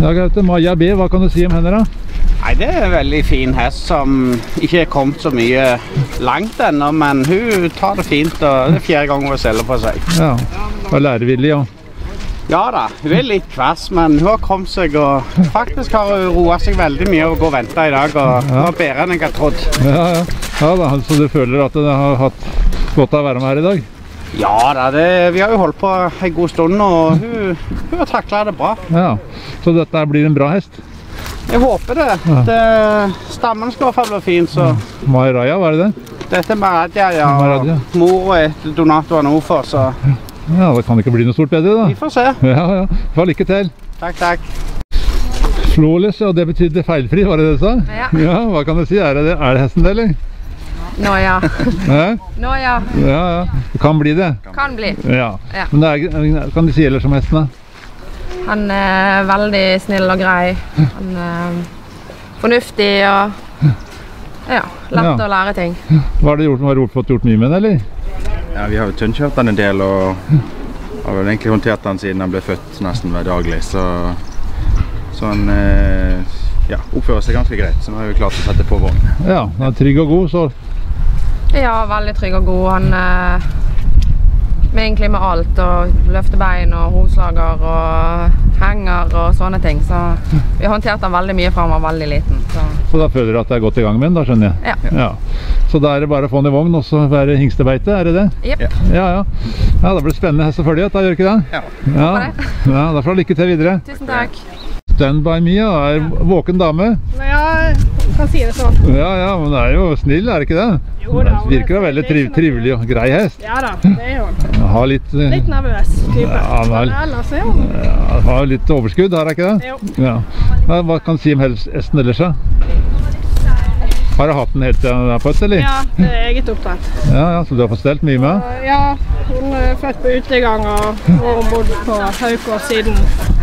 Ja, Gaute, Maja B, hva kan du si om henne da? Nei, det er en veldig fin hest som ikke er kommet så mye langt ennå, men hun tar det fint, og det er 4. gang hun selger på seg. Ja, og lærevillig, ja. Ja da, hun er litt kvass, men hun har kommet seg, og faktisk har hun roet seg veldig mye å gå og vente i dag, og hun var bedre enn jeg har trodd. Ja da, så du føler at du har hatt godt av å være med her i dag? Ja da, vi har jo holdt på en god stund, og hun har taklet det bra. Ja, så dette blir en bra hest? Jeg håper det. Stammen skal i hvert fall bli fin, så... Maharaja, hva er det? Dette er Maharaja, ja. Maharaja. Mor og Donato er noe for, så... Ja, det kan ikke bli noe stort bedre da. Vi får se. Ja. Få lykke til. Takk. Flawless, og det betydde feilfri, var det det du sa? Ja. Ja, hva kan du si? Er det hesten det, eller? Nå ja. Nå ja. Ja. Det kan bli det. Kan bli. Ja. Men kan du si ellers om hesten da? Han er veldig snill og grei. Han er fornuftig og lett å lære ting. Hva har du fått gjort mye med den, eller? Ja, vi har jo tunnkjørt den en del, og har vel egentlig håndtert den siden den ble født nesten hver daglig, så han oppfører seg ganske greit, så nå har vi klart å sette på vogn. Ja, den er trygg og god, så... Ja, veldig trygg og god. Han med egentlig med alt, og løfter bein og hoslager og henger og sånne ting, så vi har håndtert den veldig mye fra han var veldig liten. Så da føler du at det er godt i gang med den, da skjønner jeg? Ja. Så da er det bare å få den i vogn og så være hingstebeite, er det det? Jepp. Ja, det blir spennende hest å følge, da gjør ikke det? Ja, da får du lykke til videre. Tusen takk. Stand by Mia er våken dame. Ja, jeg kan si det sånn. Ja, men det er jo snill, er det ikke det? Jo da. Virker det veldig trivelig og grei hest. Ja da, det er hun. Har litt nervøs type. Men ellers er hun. Har litt overskudd, har jeg ikke det? Jo. Ja. Hva kan du si om hesten ellers da? Har du hatt den helt til den er født, eller? Ja, det er eget opptatt. Ja, så du har fått stelt mye med? Ja, hun er født på utegang og har bodd på Haukås siden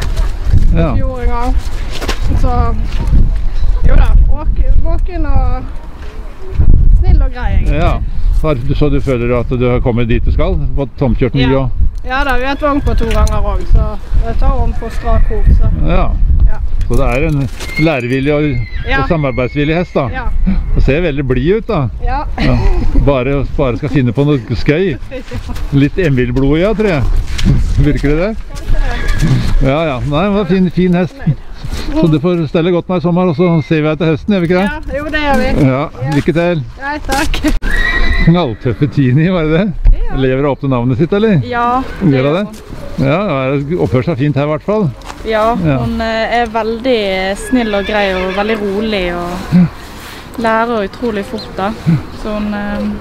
fjor en gang. Så, jo da, våken og snill og grei egentlig. Ja, så du føler at du har kommet dit du skal? Fått tomkjørt mye og... Ja da, vi har et vogn på 2 ganger også, så jeg tar om på strak hov. Så det er en lærevillig og samarbeidsvillig hest da. Ja. Det ser veldig blid ut da. Ja. Bare skal finne på noe skøy. Litt emvilblod, ja, tror jeg. Virker det det? Ja. Nei, det var en fin hest. Så du får stelle godt meg i sommer, og så ser vi etter høsten, gjør vi ikke det? Ja, jo det gjør vi. Ja, lykke til. Ja, takk. Knalltøffe Tini, var det det? Lever opp til navnet sitt, eller? Ja, det gjør det. Ja, oppfører seg fint her i hvert fall. Ja, hun er veldig snill og grei og veldig rolig og lærer utrolig fort da. Så hun...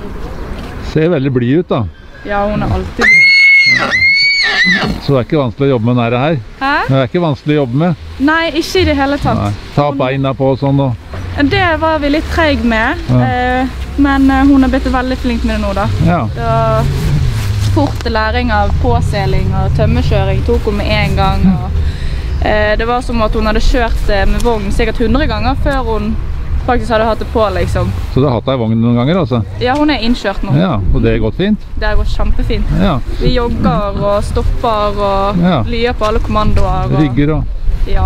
Ser veldig blid ut da. Ja, hun er alltid blid. Så det er ikke vanskelig å jobbe med nære her? Hæ? Det er ikke vanskelig å jobbe med? Nei, ikke i det hele tatt. Nei. Ta beina på og sånn og... Det var vi litt treg med, men hun er blitt veldig flink med det nå da. Ja. Det var fort læring av påseling og tømmekjøring, tok hun med en gang. Og, det var som at hun hadde kjørt med vogn sikkert 100 ganger før hun faktisk hadde hatt det på, liksom. Så du har hatt deg i vogn noen ganger, altså? Ja, hun er innkjørt nå. Ja, og det har gått fint? Det har gått kjempefint. Ja. Vi jogger og stopper og lyer på alle kommandoer. Rygger og... Ja.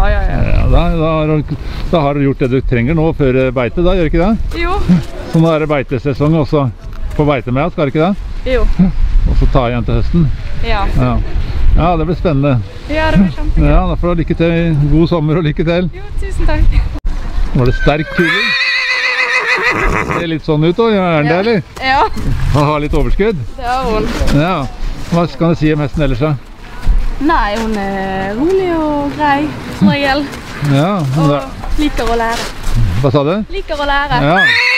Da har du gjort det du trenger nå før beite, da, gjør ikke det? Jo. Så nå er det beitesesong også på beite med, skal det ikke det? Jo. Og så ta igjen til høsten? Ja. Ja, det blir spennende. Ja, det blir kjempegøy. Ja, da får du lykke til. God sommer og lykke til. Jo, tusen takk. Var det sterk kuling? Det ser litt sånn ut, gjør den det, eller? Ja. Han har litt overskudd? Det har hun. Ja. Hva skal du si om hesten ellers da? Nei, hun er rolig og grei, som regel. Ja. Og liker å lære. Hva sa du? Liker å lære. Ja.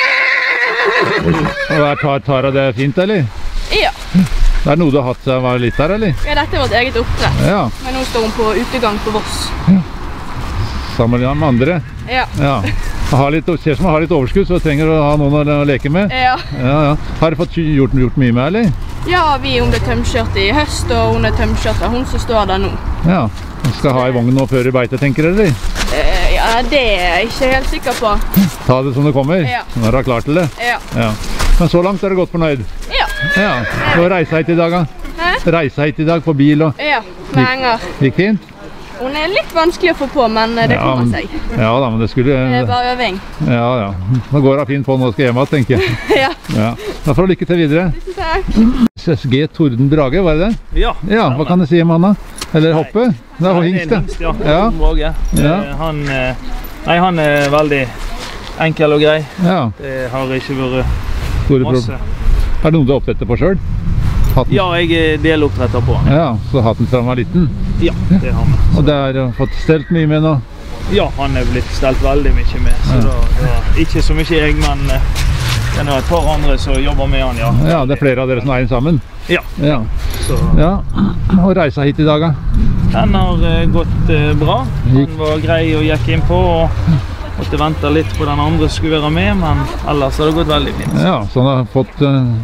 Og tar det fint, eller? Ja. Det er noe du har hatt siden var litt her, eller? Ja, dette er vårt eget oppdrett. Ja. Men nå står hun på utegang på Voss. Sammen med andre? Ja. Ser som hun har litt overskudd, så trenger du å ha noen å leke med? Ja. Har du fått gjort mye med, eller? Ja, hun ble tømkjørt i høst, og hun er tømkjørt av hun som står der nå. Ja, hun skal ha i vognen og føre beite, tenker dere? Ja, det er jeg ikke helt sikker på. Ta det som det kommer? Ja. Når du er klar til det? Ja. Men så langt er du godt fornøyd? Ja. Du har reist hit i dag, da? Hæ? Reist hit i dag på bil og... Ja, med henger. Gikk fint? Hun er litt vanskelig å få på, men det kommer seg. Ja da, men det skulle... Det er bare øving. Ja, ja. Nå går det fint på når jeg skal hjem, tenker jeg. Ja. Ja. Da får du lykke til videre. Tusen takk. SSG Torden Brage, var det det? Ja. Ja, hva kan du si om han da? Eller Hoppe? Det er hingst, det. Ja. Ja. Brage. Ja. Han er veldig enkel og grei. Ja. Det har ikke vært Store masse. Er det noe du oppdretter på selv? Hatten? Ja, jeg er deloppdretter på han. Ja, så hatten fra han var liten? Ja, det har vi. Og det har fått stelt mye med nå? Ja, han er blitt stelt veldig mye med. Så da, ikke så mye jeg, men det er et par andre som jobber med han, ja. Ja, det er flere av dere som er inn sammen? Ja. Ja. Så. Ja. Og reisa hit i dag, da? Den har gått bra. Han var grei og gikk inn på, og måtte vente litt på den andre som skulle være med, men ellers har det gått veldig fint. Ja, så han har fått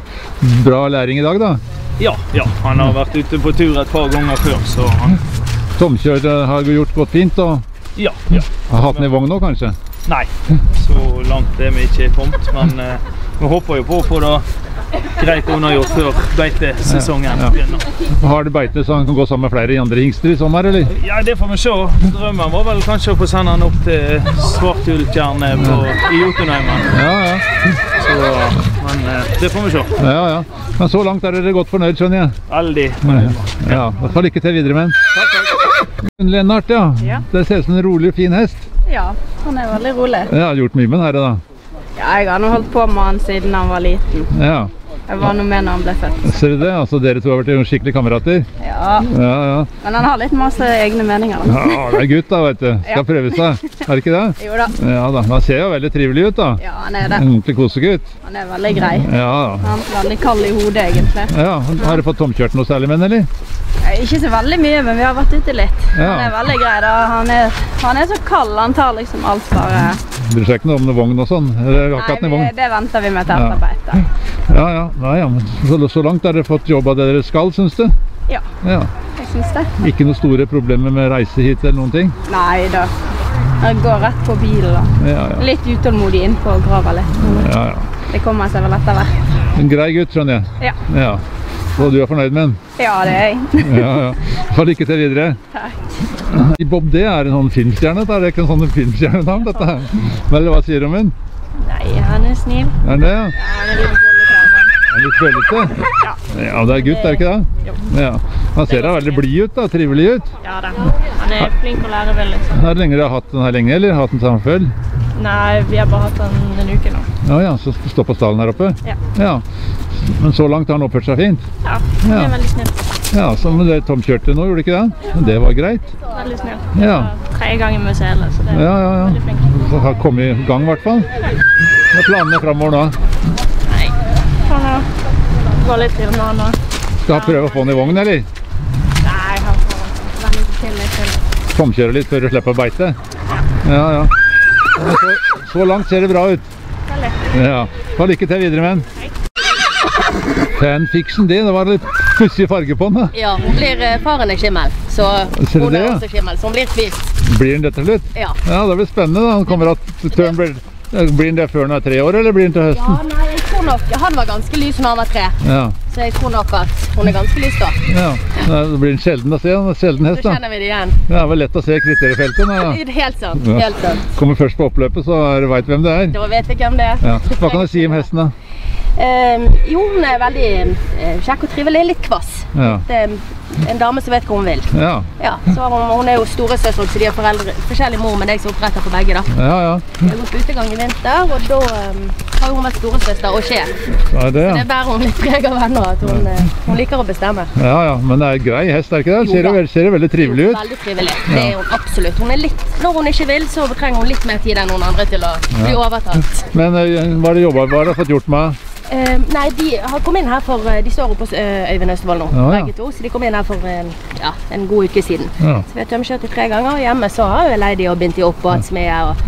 bra læring i dag, da? Ja, ja. Han har vært ute på tur et par ganger før, så han... Tomkjør har gjort godt fint, og Ja, ja. har hatt den i vogn nå, kanskje? Nei, så langt er vi ikke kommet, men vi håper jo på å få det greit unnagjort før beitesesongen begynner. Har du beite så han kan gå sammen med flere andre hingster i sommer, eller? Ja, det får vi se. Drømmen var vel kanskje å få sende han opp til Svarthulltjernet i Jotunheimen. Ja, ja. Så, men det får vi se. Ja, ja. Men så langt er dere godt fornøyd, skjønner jeg? Veldig. Ja, da får lykke til videre med den. Takk, takk. Lennart, ja. Ja. Det ser ut som en rolig, fin hest. Ja, han er veldig rolig. Ja, har gjort mye med den her, da. Ja, jeg har nå holdt på med han siden han var liten. Ja. Jeg var nå med når han ble født. Ser du det? Altså, dere to har vært skikkelig kamerater? Ja, Ja, ja. men han har litt masse egne meninger. Da. Ja, det er gutt da, vet du. Skal prøve seg. Er det ikke det? Jo da. Ja da, han ser jo veldig trivelig ut da. Ja, han er det. En ordentlig kosegutt. Han er veldig grei. Ja, Han er veldig kald i hodet, egentlig. ja. Har du fått tomkjørt noe særlig med den, eller? Ikke så veldig mye, men vi har vært ute litt. Ja. Han er veldig grei da. Han er så kald, han tar liksom alt bare... Bryr seg ikke noe om noe vogn og sånn? Eller har ikke hatt den i vogn? Nei, det venter vi med til etterbeite. Ja, ja. Nei, ja, men så langt har dere fått jobba det dere skal, synes du? Ja, Ja. jeg synes det. Ikke noen store problemer med reise hit eller noen ting? Nei da. Jeg går rett på bilen da. Ja, ja. Litt utålmodig inn på grava litt. Ja, ja. Det kommer seg vel etter hvert. En grei gutt, skjønner jeg. Ja. Ja. Og du er fornøyd med den? Ja, det er jeg. Ja, ja. Få lykke til videre. Takk. Bob D er en sånn filmstjerne, det er ikke en sånn filmstjernenavn, dette her. Eller hva sier du om den? Nei, han er snill. Er den det, ja? Ja, han er litt bollekrammer. Er den litt følelse? Ja. Ja, det er gutt, er det ikke det? Jo. Ja. Han ser da veldig blid ut da, trivelig ut. Ja da. Han er flink å lære vel, liksom. Er det lenge dere har hatt den her lenge, eller hatt den sammen før? Nei, vi har bare hatt den en uke nå. Ja, ja, så står på stallen her oppe? Ja. Ja. Men så langt har han oppført seg fint? Ja, han er veldig snill. Ja, så men dere tomkjørte nå, gjorde ikke det? Men det var greit. Veldig snill. Ja. 3 ganger med sele, så det er Ja, ja, veldig ja. flink. Så har kommet i gang i hvert fall. Hva er planene fremover nå? Nei, han har gått litt til med han nå. Skal han prøve å få den i vogn, eller? Nei, han får vende seg til litt til. Tomkjøre litt før du slipper å beite? Ja, ja. Men så langt ser det bra ut. Veldig. Ja. Få lykke til videre med den. Fanfiction, det var litt pussig farge på den da. Ja, hun blir faren er skimmel, så Ser du hun det, er ja? også skimmel, så hun blir kvist. Blir den det til slutt? Ja. Ja, det blir spennende da. Han kommer at tørn blir den det før han er 3 år, eller blir den til høsten? Ja, nei, jeg tror nok, han var ganske lys når han var 3, Ja, så jeg tror nok at hun er ganske lys da. ja. Det blir en sjelden å se, en sjelden hest Så da. kjenner vi det igjen. Det er vel lett å se kriteriefeltet. Ja. Helt sant, Ja. helt sant. Kommer først på oppløpet, så vet hvem det er. Da vet vi hvem det er. Ja. Hva kan du si om hesten da? Jo, hun er veldig kjekk og trivelig, litt kvass. Ja, Det er en dame som vet hva hun vil. ja, Ja, så hun er jo storesøster, så de har forskjellig mor, men jeg som oppretter for begge da. ja. Jeg har gått på utegang i vinter, og da har hun vært storesøster og sjef. Det er det, Det ja. bærer hun litt preg av venner, at hun liker å bestemme. Ja, ja, men det er en grei hest, er det ikke det? Jo Ser da. det veldig trivelig ut? Veldig trivelig. Det er hun absolutt. Hun er litt, når hun ikke vil, så trenger hun litt mer tid enn noen andre til å bli overtatt. Men hva har du fått gjort med? Nei, de har kommet inn her for, de står oppe hos Øyvind Østervold nå, Ja, ja. begge to, så de kom inn her for ja, en god uke siden. Ja. Så vi har tømkjørt de 3 ganger, og hjemme så har jeg leid de og bindt de opp og hatt smede og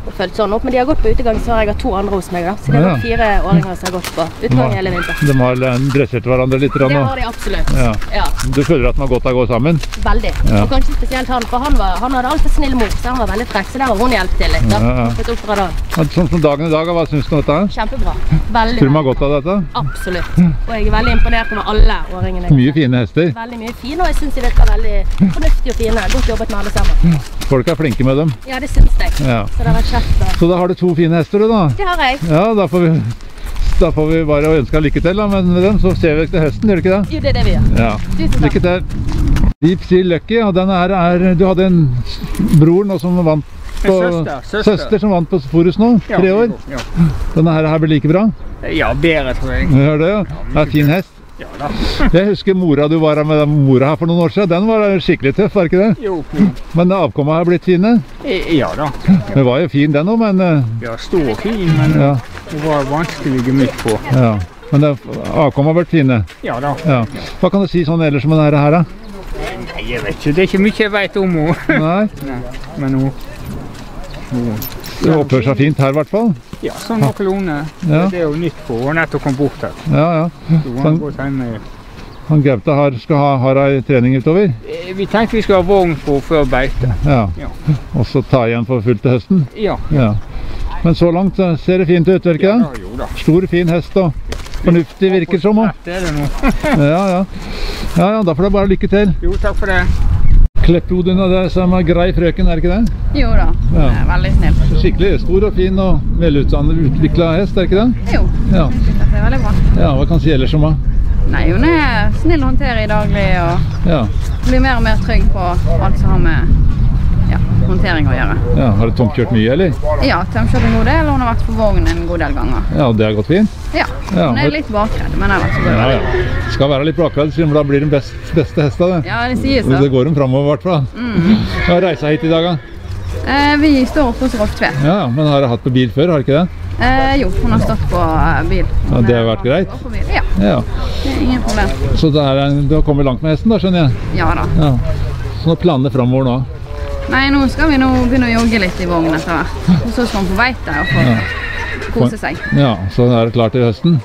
fulgt sånn opp, men de har gått på utegang, så har jeg hatt 2 andre hos meg da. Så det har vært 4 åringer som har gått på utegang hele vinter. De har dressert hverandre litt? Det har de absolutt. Ja. Du føler at de har godt av å gå sammen? Veldig. Og kanskje spesielt han, for han hadde alltid snill mor, så han var veldig frekk, så der har hun hjulpet til litt da. Sånn som dagen i dag, hva synes du om dette? Kjempebra. Veldig. Tror du de har godt av dette? Absolutt. Og jeg er veldig imponert over alle åringene. Mye fine hester? Veldig mye fine, og jeg synes de virker veldig fornuftige og fine. Godt jobbet med alle sammen. Folk er flinke med dem? Ja, det synes jeg. Så det har vært kjeft da. Så da har du 2 fine hester du da? Det har jeg. Ja, da får vi bare ønske lykke til da, men med dem så ser vi til høsten, gjør du ikke det? Jo, det er det vi gjør. Ja. Lykke til. Deep Sea Lucky, og denne her du hadde en bror nå som vant på... Søster som vant på Forus nå, 3 år. Denne her blir like bra? Ja, bedre tror jeg. Gjør det, ja. Det er fin hest. Ja da. Jeg husker mora du var med mora her for noen år siden. Den var skikkelig tøff, var ikke det? Jo. Men avkommet har blitt fine? Ja da. Det var jo fin den også, men... Ja, stor og fin, men det var vanskelig gemytt på. Ja, men avkommet har vært fine? Ja da. Ja. Hva kan du si sånn ellers om den her da? Nei, jeg vet ikke. Det er ikke mye jeg vet om henne. Nei? Men hun... Det oppfører seg fint her i hvert fall? Ja, sånn noenlunde. Det er jo nytt på, og nettopp kom bort her. Ja. Så han går hjemme. Han Gaute skal ha ei trening utover? Vi tenkte vi skulle ha vogn på før beite. Ja. Og så ta igjen for fullt til høsten? Ja. Men så langt ser det fint ut, virker det? Ja, jo da. Stor, fin hest og fornuftig virker som. Det er det nå. Ja, da får du bare lykke til. Jo, takk for det. Klepphoden av det som er grei frøken, er det ikke det? Jo da, det er veldig snill. Skikkelig stor og fin og velutviklet hest, er det ikke det? Jo, det er veldig bra. Ja, hva kan du si ellers om det? Nei, hun er snill å håndtere i daglig og blir mer og mer trygg på alt som har med håndtering å gjøre. Ja, har du tomkjørt mye, eller? Ja, tomkjørt en god del, og hun har vært på vogn en god del ganger. Ja, det har gått fint? Ja, hun er litt bakredd, men ellers går det veldig bra. Skal være litt bakredd, for da blir den beste hesta, det. Ja, det sier så. Det går den fremover, i hvert fall. Hva har reisa hit i dag, da? Vi står oppe hos Rolf-Tvedt. Ja, men har du hatt på bil før, har du ikke det? Jo, hun har stått på bil. Ja, det har vært greit? Ja, det er ingen problem. Så du har kommet langt med hesten da, skjønner jeg? Ja da. Så nå planer fremover nå? Nei, nå skal vi begynne å jogge litt i vognen etter hvert. Og så skal hun på beite og få kose seg. Ja, så er det klart til høsten?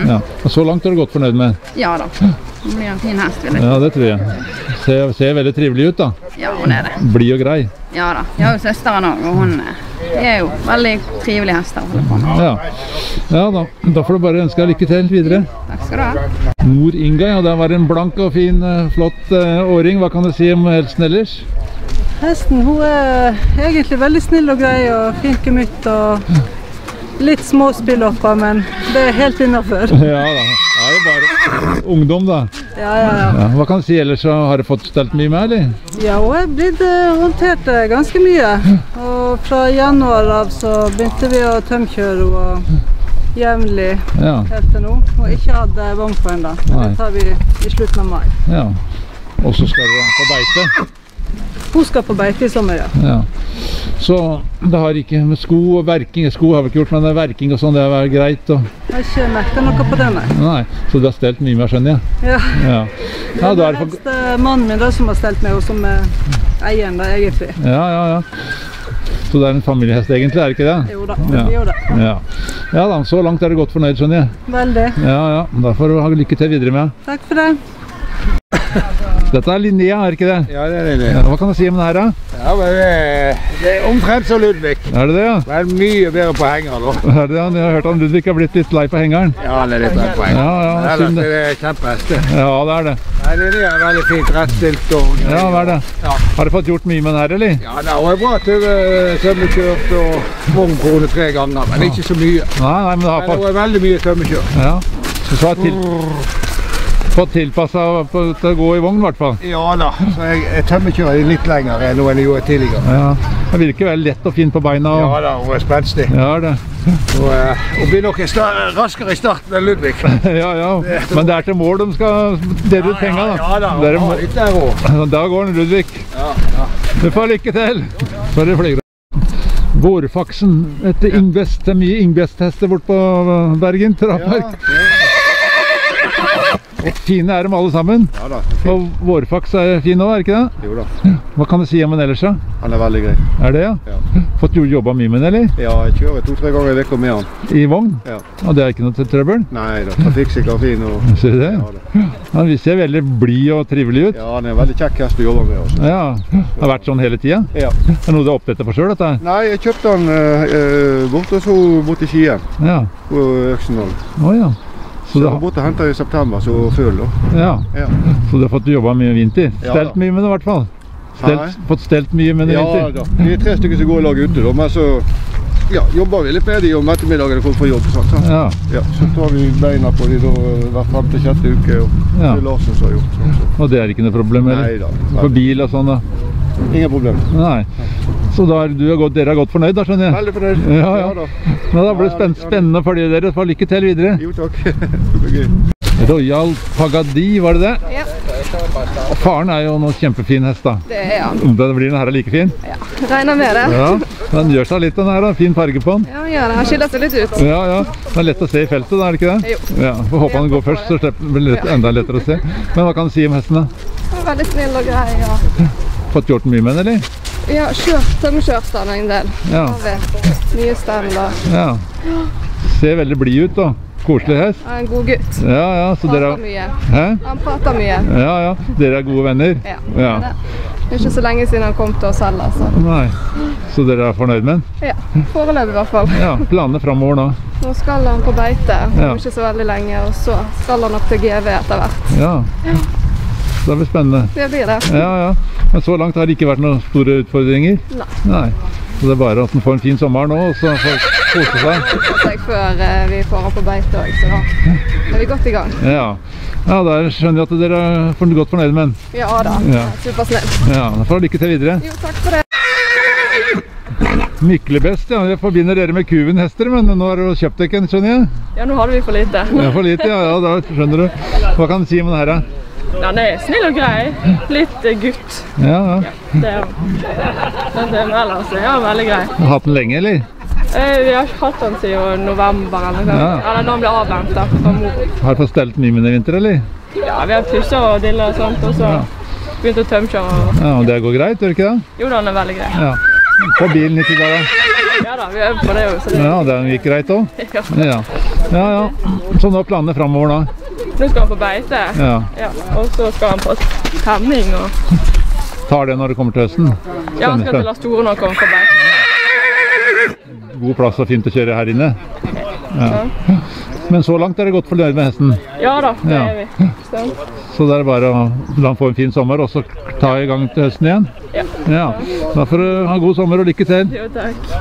Og så langt har du gått fornøyd med? Ja da. Hun blir en fin hest, vil jeg. Ja, det tror jeg. Ser veldig trivelig ut da. Ja, hun er det. Blid og grei. Ja da. Jeg har jo søsteren også, og hun er jo veldig trivelig hester å holde på med. Ja da får du bare ønske deg lykke til videre. Takk skal du ha. Mor Inga, det var en blank og fin, flott åring. Hva kan du si om helsen ellers? Hesten, hun er egentlig veldig snill og grei og fint gemytt og litt små spillopper, men det er helt innenfor. Ja da, det er jo bare ungdom da. Ja. Hva kan du si ellers, har du fått stelt mye med, eller? Ja, hun er blitt håndtert ganske mye. Og fra januar av så begynte vi å tømkjøre henne jevnlig helt til nå. Og ikke hadde vogn på enda. Det tar vi i slutten av mai. Ja, og så skal du på beite? Hun skal på beite i sommer, ja. Så det har ikke med sko og verking, sko har vi ikke gjort, men verking og sånn, det har vært greit. Jeg har ikke merket noe på det, nei. Nei, så du har stelt mye mer, skjønner jeg? Ja. Det er helst mannen min da som har stelt med, og som er eieren da, egentlig. Ja. Så det er en familiehest egentlig, er det ikke det? Jo da, det blir jo det. Ja da, så langt er det godt fornøyd, skjønner jeg. Veldig. Ja, da får du ha lykke til videre med. Takk for det. Dette er Linnea, er det ikke det? Ja, det er Linnea. Hva kan du si om den her da? Ja, men det er omtrent som Ludvig. Er det det, ja? Det er mye bedre på henger da. Er det det? Jeg har hørt at Ludvig har blitt litt lei på hengeren. Ja, han er litt lei på hengeren. Ja, det er kjempehest. Ja, det er det. Nei, Linnea er veldig fint rettstilt. Ja, hva er det? Har du fått gjort mye med den her, eller? Ja, det er bra til tømmekjørt og vogn på henne 3 ganger, men ikke så mye. Nei, men det er veldig mye tømmekjørt. Ja, så fått tilpasset til å gå i vogn i hvert fall. Ja da, så jeg tømmekjører litt lenger enn jeg gjorde tidligere. Ja, det virker veldig lett og fint på beina. Ja da, hun er spenstig. Ja, det. Hun blir nok raskere i starten enn Ludvig. Ja, men det er til mål de skal dele ut penger da. Ja da, litt der også. Da går den Ludvig. Ja. Du får lykke til. Så er det flyger. Vårfaksen etter det er mye Ingbest-hester bort på Bergen, Trapark. Fine er de alle sammen. Ja da. Og vårfaks er fin også, er det ikke det? Jo da. Hva kan du si om den ellers da? Han er veldig grei. Er det, ja? Ja. Fått jobba mye med den, eller? Ja, jeg kjører 2-3 ganger i vekka med han. I vogn? Ja. Og det er ikke noe trøbbel? Nei da, trafikksikker fin og... Ser du det? Ja da. Han ser veldig blid og trivelig ut. Ja, han er en veldig kjekk hest å jobbe med også. Ja, det har vært sånn hele tiden? Ja. Er det noe du har opprettet for selv, dette her? Nei, jeg kjøpte han borte i Skien. Ja. På Øksendal. Åja. Så jeg borte hentet i september, så føl da. Ja. Ja. Så du har fått jobba mye vinter? Ja, Stelt mye med det i hvert fall? Fått stelt mye med det ja, vinter? Ja da. Vi er 3 stykker som går i lag ute da, men så jobber vi litt med de om ettermiddagen kommer på jobb. Sant? Ja. Ja, så tar vi beina på de da hver 5.-6. uke, og det er Larsen som har gjort. Sant? Og det er ikke noe problem, eller? Nei da. På bil og sånn da? Ingen problem. Nei. Så da dere er godt fornøyd da, skjønner jeg? Veldig fornøyd. Ja, ja. Men da blir det spennende å følge dere. Få lykke til videre. Jo, takk. Det blir gøy. Royal Pagadi, var det det? Ja. Og faren er jo noen kjempefin hest da. Det er han. Da blir den her like fin? Ja, regner med det. Ja, den gjør seg litt den her da. Fin farge på den. Ja, han gjør det. Han skiller seg litt ut. Ja, ja. Det er lett å se i feltet da, er det ikke det? Jo. Ja, får håpe han går først, så blir det enda lettere å se. Men hva kan du si om hesten da? Han er veldig snill og grei, ja. Fått gjort mye med den, eller? Ja, tømmekjørt han en del. Ja. Mye stell og... Ja. Ser veldig blid ut da. Koselig hest. Han er en god gutt. Ja, ja. Så dere... Prater mye. Hæ? Han prater mye. Ja, ja. Dere er gode venner? Ja. Ja. Det er ikke så lenge siden han kom til oss heller, så... Nei. Så dere er fornøyd med den? Ja, foreløpig i hvert fall. Ja, planene fremover nå? Nå skal han på beite, Ja. ikke så veldig lenge, og så skal han nok til GV etter hvert. Ja. Det blir spennende. Det blir det. Ja, ja. Men så langt har det ikke vært noen store utfordringer? Nei. Nei. Så det er bare at den får en fin sommer nå, og så får kose seg. Før vi får han på beite også, så da er vi godt i gang. Ja. Ja, der skjønner jeg at dere er godt fornøyd med den. Ja da, Ja. supersnill. Ja, da får du lykke til videre. Jo, takk for det. Myklebest, ja. Jeg forbinder dere med kuven-hester, men nå har du kjøpt deg en, skjønner jeg. Ja, nå hadde vi for lite. Ja, for lite, ja, ja, da skjønner du. Hva kan du si om den her, da? Ja, han er snill og grei. Litt gutt. Ja, ja. Det er han. Men ellers er han veldig grei. Har du hatt den lenge, eller? Vi har ikke hatt han siden november eller noe. Ja. Eller når han ble avventet fra mor. Har du fått stelt mye med den i vinter, eller? Ja, vi har pusset og dillet og sånt, og så begynte å tømkjøre. Ja, og det går greit, gjør det ikke det? Jo, han er veldig grei. Ja. På bilen i dag, da? Ja da, vi øver på det også. Ja, det gikk greit også? Ja. Ja. Ja, ja. Så nå planene fremover da? Nå skal han på beite. Ja. Ja. Og så skal han på temming og... Tar det når det kommer til høsten? Ja, han skal til Lars Tore når han kommer på beite. God plass og fint å kjøre her inne. Ja. Men så langt er det godt fornøyd med hesten? Ja da, det Ja. er vi. Så det er bare å la han få en fin sommer, og så ta i gang til høsten igjen? Ja. Ja. Da får du ha god sommer og lykke til. Jo, takk.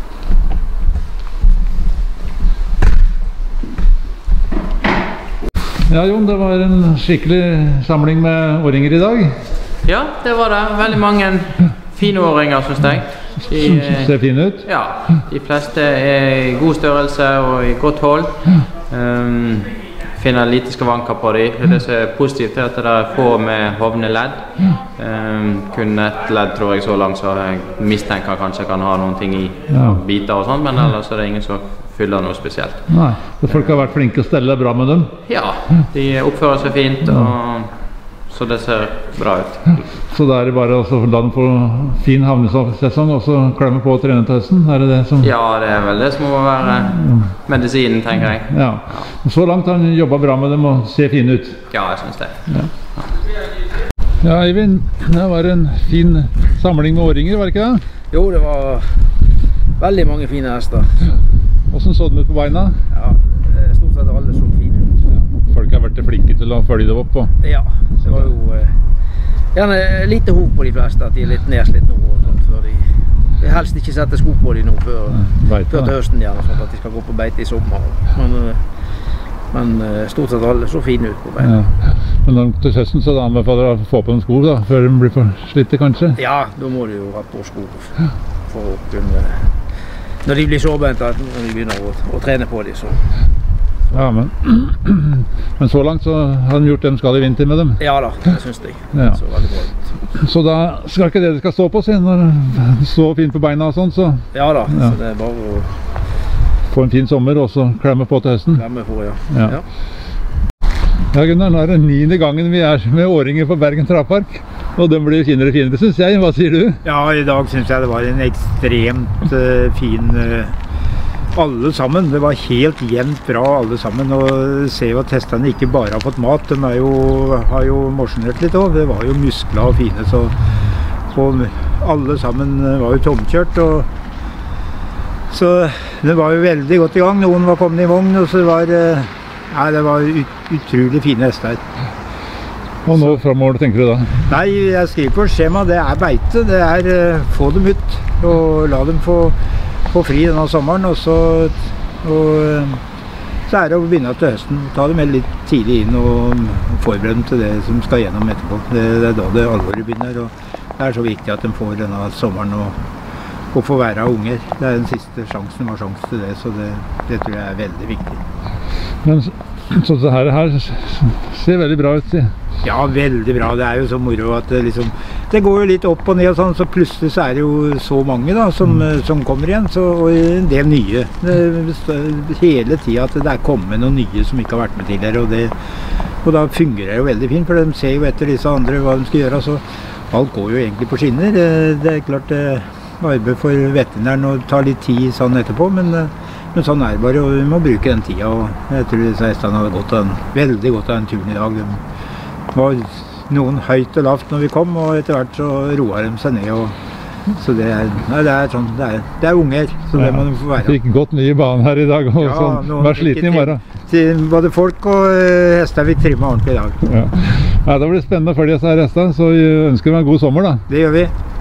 Ja, Jon, det var en skikkelig samling med åringer i dag. Ja, det var det. Veldig mange fine åringer, synes jeg. Som ser fine ut. Ja, de fleste er i god størrelse og i godt hold. Finner lite skavanker på dem. Det som er positivt er at det er få med hovne ledd. Kun et ledd, tror jeg, så langt, så jeg mistenker kanskje kan ha noen ting i biter og sånt, men ellers er det ingen som fyller noe spesielt. Nei, så folk har vært flinke å stelle bra med dem? Ja, de oppfører seg fint, så det ser bra ut. Så da er det bare å la dem få fin havnesesong og så klemme på og trene til høsten? Er det det som... Ja, det er vel det som må være medisinen, tenker jeg. Ja. Så langt har han jobbet bra med dem og ser fine ut? Ja, jeg synes det. Ja, Eivind, det var en fin samling med åringer, var det ikke det? Jo, det var veldig mange fine hester. Hvordan så den ut på beina? Ja, stort sett alle så fine ut. Ja. Folk har vært flinke til å følge det opp. Ja, det var jo gjerne lite hov på de fleste, at de er litt nedslitt nå. Før de helst ikke setter sko på de nå før til høsten gjerne, sånn at de skal gå på beite i sommer. Men stort sett alle så fine ut på beina. Ja. Men til høsten så anbefaler du å få på en sko da, før de blir for slitte kanskje? Ja, da må du jo ha på sko for å kunne... Når de blir sårbente, når de begynner å trene på dem, så... Ja, men så langt så har de gjort det de skal i vinter med dem? Ja da, det synes jeg. Ja. Så veldig bra ut. Så da skal ikke det skal stå på seg når de så fint på beina og sånn, så... Ja da, så det er bare å... Få en fin sommer og så klemme på til høsten? Klemme på, ja. Ja, Gunnar, nå det 9. gangen vi med åringer på Bergen Travpark, og den blir finere og finere, synes jeg. Hva sier du? Ja, i dag synes jeg det var en ekstremt fin alle sammen. Det var helt jevnt bra alle sammen, og ser jo at hestene ikke bare har fått mat, de har jo morsjonert litt også. Det var jo muskler og fine, og alle sammen var jo tomkjørt, så det var jo veldig godt i gang. Noen var kommet i vogn, og så det var utrolig fine hester. Og nå fremover, tenker du da? Nei, jeg skriver på skjema, det beite, det få dem ut, og la dem få fri denne sommeren, og så det å begynne til høsten, ta dem litt tidlig inn og forberede dem til det som skal gjennom etterpå. Det da det alvoret begynner, og det så viktig at de får denne sommeren og får være unger. Det den siste sjansen, de har sjanse til det, så det tror jeg veldig viktig. Men så det her ser veldig bra ut, sier. Ja, veldig bra. Det jo så moro at det går jo litt opp og ned og sånn, så plutselig så det jo så mange da, som kommer igjen, og en del nye. Hele tiden at det kommet noen nye som ikke har vært med tidligere, og da fungerer det jo veldig fint, for de ser jo etter disse andre hva de skal gjøre, så alt går jo egentlig på skinner. Det klart arbeid for veterinæren og tar litt tid sånn etterpå, men sånn det bare, og vi må bruke den tida, og jeg tror disse hestene hadde veldig godt av den turen i dag. Det var noen høyt og lavt når vi kom, og etter hvert så roer de seg ned, så det sånn, det unger, så det må de få være. Fikk gått mye bane her i dag, og sånn, var sliten i morgen. Både folk og hester fikk trimme ordentlig i dag. Ja, det blir spennende å følge disse hestene, så vi ønsker dem en god sommer da. Det gjør vi.